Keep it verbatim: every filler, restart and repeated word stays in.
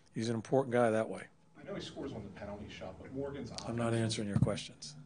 He's an important guy that way. I know he scores on the penalty shot, but Morgan's I'm not answering your questions.